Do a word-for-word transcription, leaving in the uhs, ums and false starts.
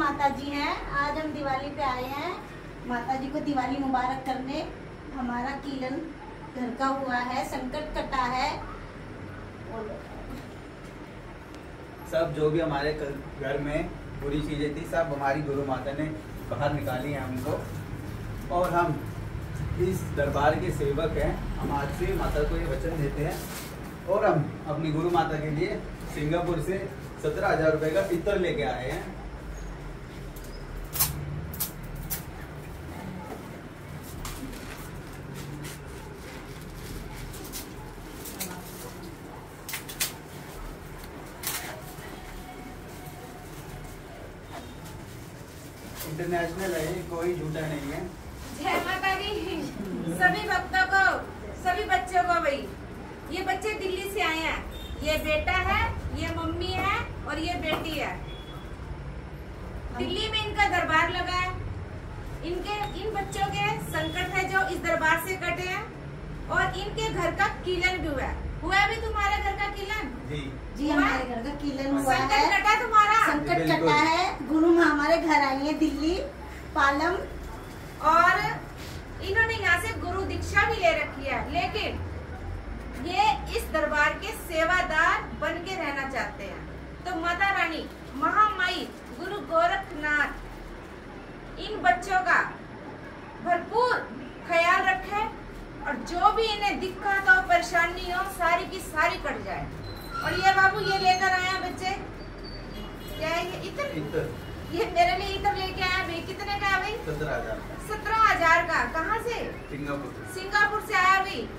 माता जी हैं। आज हम दिवाली पे आए हैं माता जी को दिवाली मुबारक करने। हमारा कीलन घर का हुआ है, संकट कटा है। सब जो भी हमारे घर में बुरी चीजें थी सब हमारी गुरु माता ने बाहर निकाली हैं हमको। और हम इस दरबार के सेवक हैं। हम आज से माता को ये वचन देते हैं और हम अपनी गुरु माता के लिए सिंगापुर से सत्रह हजार रुपए का इत्र लेके आए हैं। इंटरनेशनल है, कोई झूठा नहीं है। जय माता दी सभी भक्तों को, सभी बच्चों को। भाई ये बच्चे दिल्ली से आए हैं। ये बेटा है, ये मम्मी है और ये बेटी है। दिल्ली में इनका दरबार लगा है। इनके इन बच्चों के संकट है जो इस दरबार से कटे हैं और इनके घर का कीलन भी हुआ है। हुआ भी तुम्हारे घर का कीलन? जी जी हमारे घर का कीलन हुआ है। संकट कटा तुम्हारा? संकट कटा है। गुरु माँ हमारे घर आई है दिल्ली पालम, और इन्होंने यहाँ से गुरु दीक्षा भी ले रखी है। लेकिन ये इस दरबार के सेवादार बन के रहना चाहते हैं। तो माता रानी महामाई गुरु गोरखनाथ इन बच्चों का भरपूर ख्याल रखे और जो भी इन्हें दिक्कत हो, परेशानी हो, सारी की सारी कट जाए। और ये बाबू ये लेकर आए हैं बच्चे, क्या है ये इत्र? इत्र ये मेरे लिए इत्र लेके आया भाई। कितने का है भाई? सत्रह हजार सत्रह हजार का। कहाँ से? सिंगापुर सिंगापुर से आया भाई।